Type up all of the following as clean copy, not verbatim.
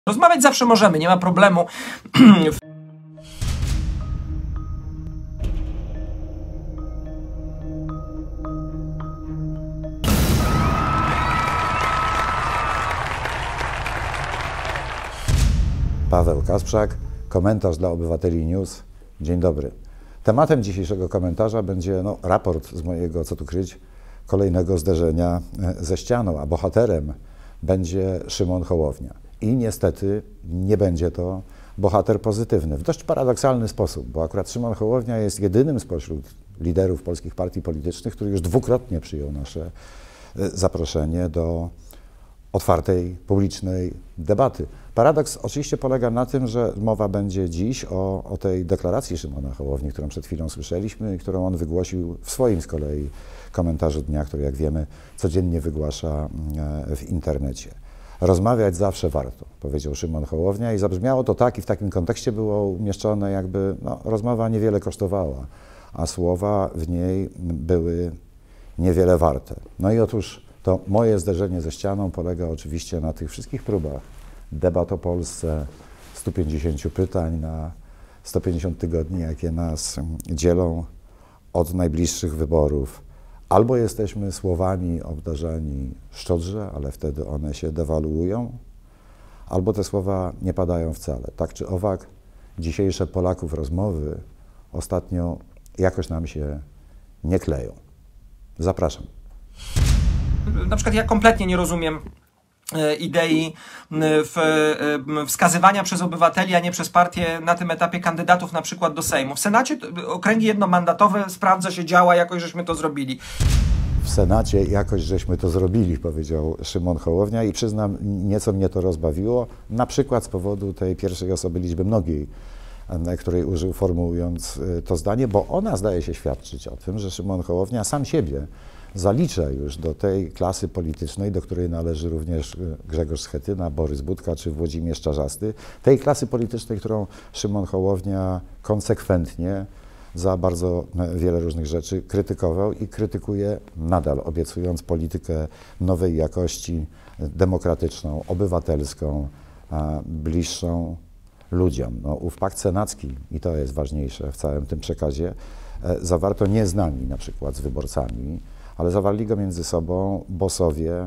Rozmawiać zawsze możemy, nie ma problemu. Paweł Kasprzak, komentarz dla Obywateli News. Dzień dobry. Tematem dzisiejszego komentarza będzie raport z mojego, co tu kryć, kolejnego zderzenia ze ścianą, a bohaterem będzie Szymon Hołownia. I niestety nie będzie to bohater pozytywny, w dość paradoksalny sposób, bo akurat Szymon Hołownia jest jedynym spośród liderów polskich partii politycznych, który już dwukrotnie przyjął nasze zaproszenie do otwartej, publicznej debaty. Paradoks oczywiście polega na tym, że mowa będzie dziś o tej deklaracji Szymona Hołowni, którą przed chwilą słyszeliśmy i którą on wygłosił w swoim z kolei komentarzu dnia, który, jak wiemy, codziennie wygłasza w internecie. Rozmawiać zawsze warto, powiedział Szymon Hołownia, i zabrzmiało to tak, i w takim kontekście było umieszczone, jakby rozmowa niewiele kosztowała, a słowa w niej były niewiele warte. No i otóż to moje zderzenie ze ścianą polega oczywiście na tych wszystkich próbach debat o Polsce, 150 pytań na 150 tygodni, jakie nas dzielą od najbliższych wyborów. Albo jesteśmy słowami obdarzani szczodrze, ale wtedy one się dewaluują, albo te słowa nie padają wcale. Tak czy owak, dzisiejsze Polaków rozmowy ostatnio jakoś nam się nie kleją. Zapraszam. Na przykład ja kompletnie nie rozumiem idei wskazywania przez obywateli, a nie przez partię na tym etapie kandydatów na przykład do Sejmu. W Senacie okręgi jednomandatowe, sprawdza się, działa, jakoś żeśmy to zrobili. W Senacie jakoś żeśmy to zrobili, powiedział Szymon Hołownia, i przyznam, nieco mnie to rozbawiło, na przykład z powodu tej pierwszej osoby liczby mnogiej, której użył, formułując to zdanie, bo ona zdaje się świadczyć o tym, że Szymon Hołownia sam siebie zalicza już do tej klasy politycznej, do której należy również Grzegorz Schetyna, Borys Budka czy Włodzimierz Czarzasty, tej klasy politycznej, którą Szymon Hołownia konsekwentnie za bardzo wiele różnych rzeczy krytykował i krytykuje nadal, obiecując politykę nowej jakości, demokratyczną, obywatelską, bliższą ludziom. Ów pakt senacki, i to jest ważniejsze w całym tym przekazie, zawarto nie z nami, na przykład z wyborcami, ale zawarli go między sobą bossowie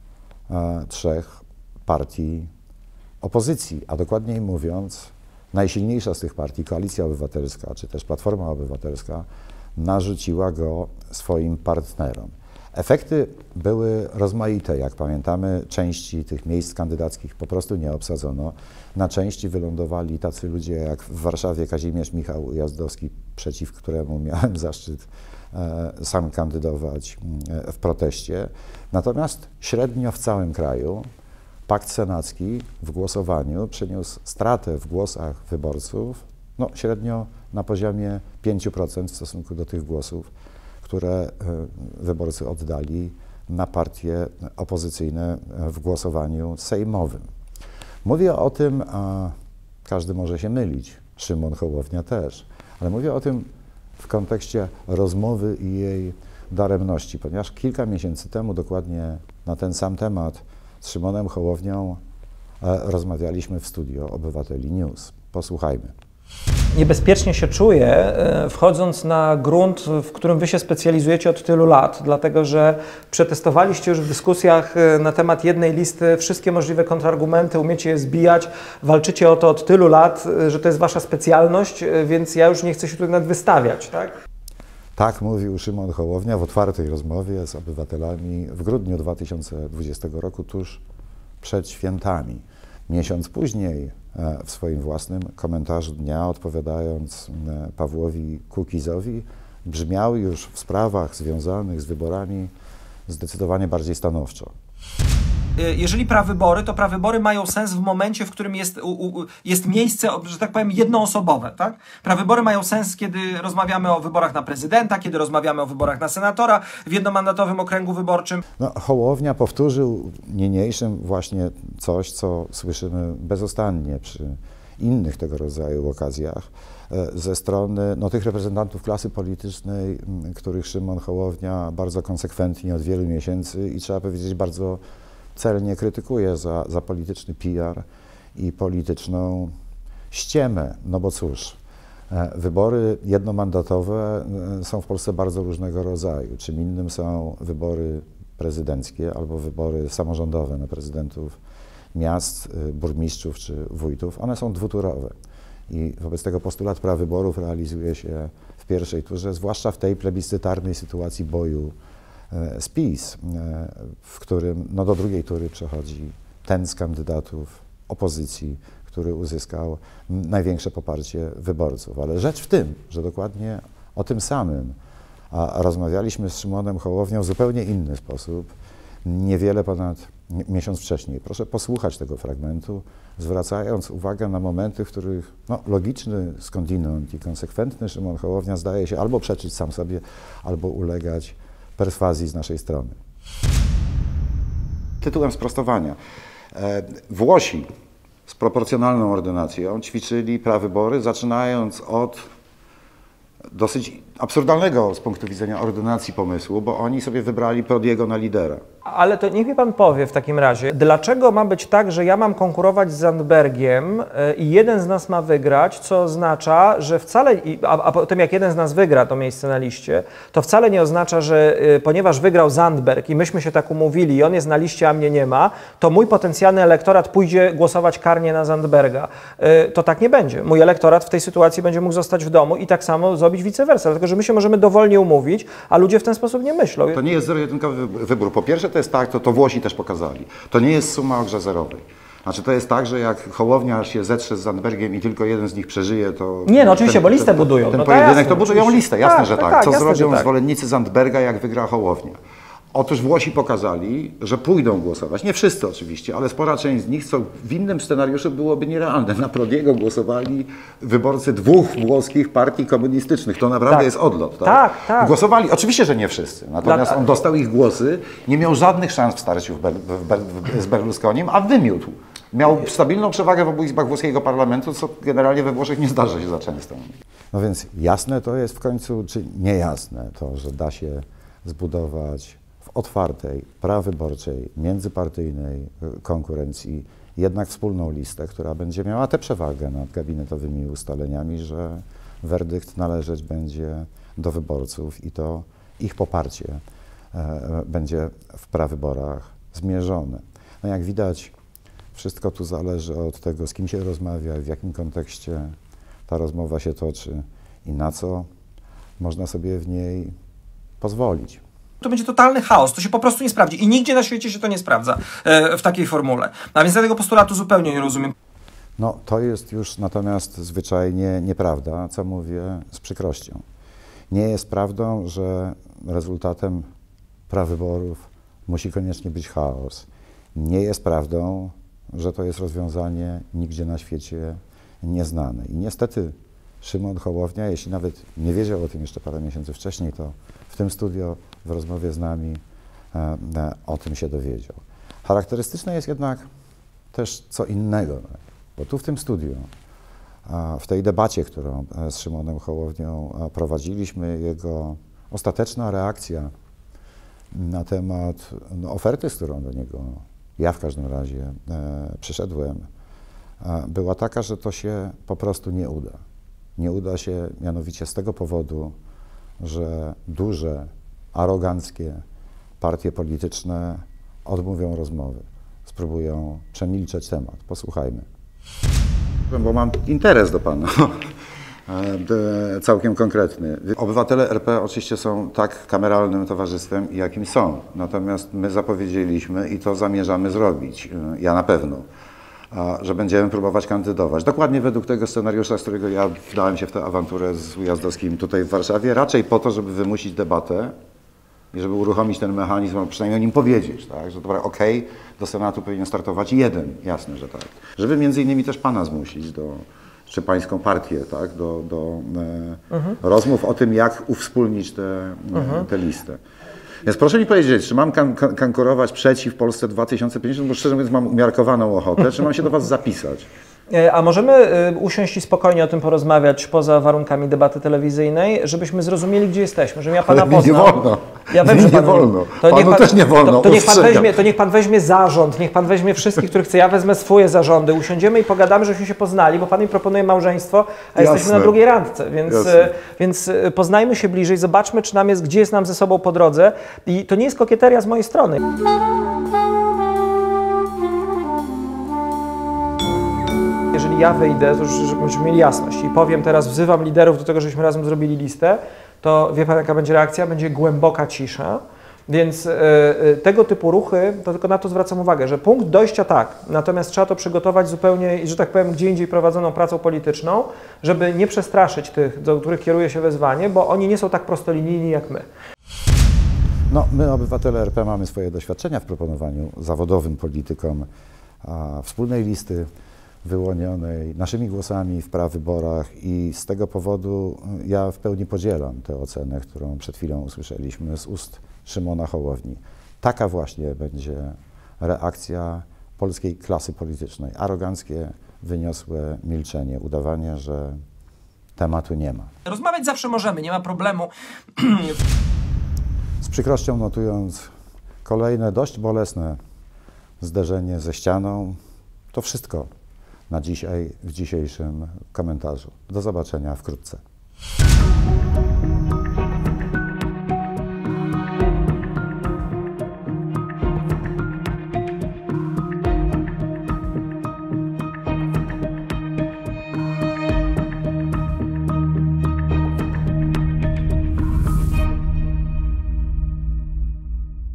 trzech partii opozycji, a dokładniej mówiąc, najsilniejsza z tych partii, Koalicja Obywatelska, czy też Platforma Obywatelska, narzuciła go swoim partnerom. Efekty były rozmaite. Jak pamiętamy, części tych miejsc kandydackich po prostu nie obsadzono. Na części wylądowali tacy ludzie jak w Warszawie Kazimierz Michał Ujazdowski, przeciw któremu miałem zaszczyt sam kandydować w proteście. Natomiast średnio w całym kraju pakt senacki w głosowaniu przyniósł stratę w głosach wyborców, średnio na poziomie 5% w stosunku do tych głosów, które wyborcy oddali na partie opozycyjne w głosowaniu sejmowym. Mówię o tym, a każdy może się mylić, Szymon Hołownia też, ale mówię o tym w kontekście rozmowy i jej daremności, ponieważ kilka miesięcy temu dokładnie na ten sam temat z Szymonem Hołownią rozmawialiśmy w studio Obywateli News. Posłuchajmy. Niebezpiecznie się czuję, wchodząc na grunt, w którym wy się specjalizujecie od tylu lat, dlatego że przetestowaliście już w dyskusjach na temat jednej listy wszystkie możliwe kontrargumenty, umiecie je zbijać, walczycie o to od tylu lat, że to jest wasza specjalność, więc ja już nie chcę się tutaj nawet wystawiać, tak? Tak mówił Szymon Hołownia w otwartej rozmowie z obywatelami w grudniu 2020 roku, tuż przed świętami. Miesiąc później w swoim własnym komentarzu dnia, odpowiadając Pawłowi Kukizowi, brzmiał już w sprawach związanych z wyborami zdecydowanie bardziej stanowczo. Jeżeli prawybory, to prawybory mają sens w momencie, w którym jest miejsce, że tak powiem, jednoosobowe. Tak? Prawybory mają sens, kiedy rozmawiamy o wyborach na prezydenta, kiedy rozmawiamy o wyborach na senatora w jednomandatowym okręgu wyborczym. Hołownia powtórzył niniejszym właśnie coś, co słyszymy bezustannie przy innych tego rodzaju okazjach ze strony tych reprezentantów klasy politycznej, których Szymon Hołownia bardzo konsekwentnie od wielu miesięcy i trzeba powiedzieć bardzo celnie krytykuje za polityczny PR i polityczną ściemę. No bo cóż, wybory jednomandatowe są w Polsce bardzo różnego rodzaju. Czym innym są wybory prezydenckie albo wybory samorządowe na prezydentów miast, burmistrzów czy wójtów. One są dwuturowe i wobec tego postulat prawyborów realizuje się w pierwszej turze, zwłaszcza w tej plebiscytarnej sytuacji boju z PiS, w którym no, do drugiej tury przechodzi ten z kandydatów opozycji, który uzyskał największe poparcie wyborców. Ale rzecz w tym, że dokładnie o tym samym rozmawialiśmy z Szymonem Hołownią w zupełnie inny sposób, niewiele ponad miesiąc wcześniej. Proszę posłuchać tego fragmentu, zwracając uwagę na momenty, w których no, logiczny skądinąd i konsekwentny Szymon Hołownia zdaje się albo przeczyć sam sobie, albo ulegać perswazji z naszej strony. Tytułem sprostowania. Włosi z proporcjonalną ordynacją ćwiczyli prawybory, zaczynając od dosyć absurdalnego z punktu widzenia ordynacji pomysłu, bo oni sobie wybrali Prodiego na lidera. Ale to niech mi pan powie w takim razie, dlaczego ma być tak, że ja mam konkurować z Zandbergiem i jeden z nas ma wygrać, co oznacza, że wcale, a potem jak jeden z nas wygra to miejsce na liście, to wcale nie oznacza, że ponieważ wygrał Zandberg i myśmy się tak umówili i on jest na liście, a mnie nie ma, to mój potencjalny elektorat pójdzie głosować karnie na Zandberga. To tak nie będzie. Mój elektorat w tej sytuacji będzie mógł zostać w domu i tak samo zrobić vice versa, dlatego że my się możemy dowolnie umówić, a ludzie w ten sposób nie myślą. To nie jest zero-jedynkowy wybór. Po pierwsze to jest tak, to Włosi też pokazali. To nie jest suma o grze zerowej. Znaczy to jest tak, że jak Hołownia się zetrze z Zandbergiem i tylko jeden z nich przeżyje, to... Nie, no oczywiście, bo listę budują. Ten no pojedynek jasne, to budują listę, jasne, że tak. Co jasne, zrobią że tak. zwolennicy Zandberga, jak wygra Hołownia? Otóż Włosi pokazali, że pójdą głosować. Nie wszyscy oczywiście, ale spora część z nich, co w innym scenariuszu byłoby nierealne. Na Prodiego głosowali wyborcy dwóch włoskich partii komunistycznych. To naprawdę jest odlot. Tak? Tak. Głosowali, oczywiście, że nie wszyscy. Natomiast on dostał ich głosy, nie miał żadnych szans w starciu z Berlusconim, a wymiótł. Miał stabilną przewagę w obu izbach włoskiego parlamentu, co generalnie we Włoszech nie zdarza się za często. No więc jasne to jest w końcu, czy niejasne to, że da się zbudować w otwartej, prawyborczej, międzypartyjnej konkurencji jednak wspólną listę, która będzie miała tę przewagę nad gabinetowymi ustaleniami, że werdykt należeć będzie do wyborców i to ich poparcie będzie w prawyborach zmierzone. No jak widać, wszystko tu zależy od tego, z kim się rozmawia, w jakim kontekście ta rozmowa się toczy i na co można sobie w niej pozwolić. To będzie totalny chaos, to się po prostu nie sprawdzi i nigdzie na świecie się to nie sprawdza w takiej formule. A więc ja tego postulatu zupełnie nie rozumiem. No to jest już natomiast zwyczajnie nieprawda, co mówię z przykrością. Nie jest prawdą, że rezultatem prawyborów musi koniecznie być chaos. Nie jest prawdą, że to jest rozwiązanie nigdzie na świecie nieznane. I niestety Szymon Hołownia, jeśli nawet nie wiedział o tym jeszcze parę miesięcy wcześniej, to w tym studio w rozmowie z nami o tym się dowiedział. Charakterystyczne jest jednak też co innego, bo tu w tym studiu, w tej debacie, którą z Szymonem Hołownią prowadziliśmy, jego ostateczna reakcja na temat oferty, z którą do niego ja w każdym razie przyszedłem, była taka, że to się po prostu nie uda. Nie uda się mianowicie z tego powodu, że duże, aroganckie partie polityczne odmówią rozmowy, spróbują przemilczeć temat. Posłuchajmy. Bo mam interes do pana, całkiem konkretny. Obywatele RP oczywiście są tak kameralnym towarzystwem, jakim są. Natomiast my zapowiedzieliśmy i to zamierzamy zrobić, ja na pewno, że będziemy próbować kandydować. Dokładnie według tego scenariusza, z którego ja wdałem się w tę awanturę z Ujazdowskim tutaj w Warszawie, raczej po to, żeby wymusić debatę i żeby uruchomić ten mechanizm, a przynajmniej o nim powiedzieć, tak? Że dobra, okej, do Senatu powinien startować jeden, jasne, że tak. Żeby między innymi też pana zmusić czy pańską partię, tak? do rozmów o tym, jak uwspólnić tę listę. Więc proszę mi powiedzieć, czy mam konkurować przeciw Polsce 2050, bo szczerze mówiąc mam umiarkowaną ochotę, czy mam się do was zapisać? A możemy usiąść i spokojnie o tym porozmawiać poza warunkami debaty telewizyjnej, żebyśmy zrozumieli, gdzie jesteśmy, żebym ja pana Ale mi nie poznał. wolno. Ja wiem, że nie wolno. To Panu też nie wolno. To niech pan weźmie zarząd, niech pan weźmie wszystkich, których chce. Ja wezmę swoje zarządy, usiądziemy i pogadamy, żebyśmy się poznali, bo pan mi proponuje małżeństwo, a jesteśmy na drugiej randce, więc poznajmy się bliżej, zobaczmy, gdzie jest nam ze sobą po drodze i to nie jest kokieteria z mojej strony. Jeżeli ja wyjdę, to już żebyśmy mieli jasność i powiem teraz, wzywam liderów do tego, żebyśmy razem zrobili listę, to wie pan, jaka będzie reakcja? Będzie głęboka cisza. Więc tego typu ruchy, to tylko na to zwracam uwagę, że punkt dojścia tak, natomiast trzeba to przygotować zupełnie, że tak powiem, gdzie indziej prowadzoną pracą polityczną, żeby nie przestraszyć tych, do których kieruje się wezwanie, bo oni nie są tak prostolinijni jak my. No, my, obywatele RP, mamy swoje doświadczenia w proponowaniu zawodowym politykom wspólnej listy wyłonionej naszymi głosami w prawyborach i z tego powodu ja w pełni podzielam tę ocenę, którą przed chwilą usłyszeliśmy z ust Szymona Hołowni. Taka właśnie będzie reakcja polskiej klasy politycznej. Aroganckie, wyniosłe milczenie, udawanie, że tematu nie ma. Rozmawiać zawsze możemy, nie ma problemu. Z przykrością notując kolejne dość bolesne zderzenie ze ścianą, to wszystko na dzisiaj w dzisiejszym komentarzu. Do zobaczenia wkrótce.